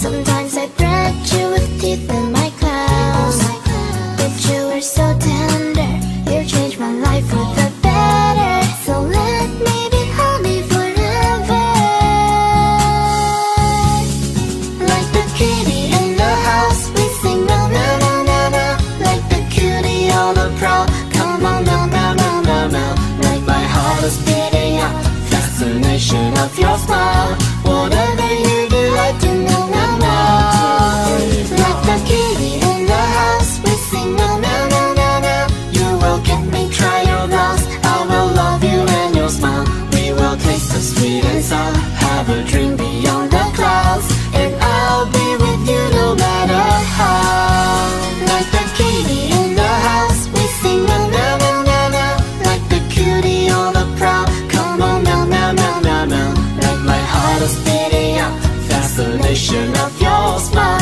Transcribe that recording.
Sometimes I threat you with teeth in my claws, but you were so tender. You changed my life for the better. So let me be honey forever. Like the kitty in the house, we sing meow meow meow meow meow. Like the cutie on the prowl, come on meow meow meow meow meow. Like my heart is beating out, fascination of your smile. Whatever you do, I do meow meow meow. Like the kitty in the house, we sing meow meow meow meow meow. You will get me, try your vows. I will love you and your smile. We will taste the sweet and sour. Have a dream beyond the clouds, and I'll be with you no matter how. Like the kitty in the house, we sing meow meow meow meow meow. Like the cutie on the prowl, come on meow meow meow meow meow. Like my heart is beating out, fascination of your smile.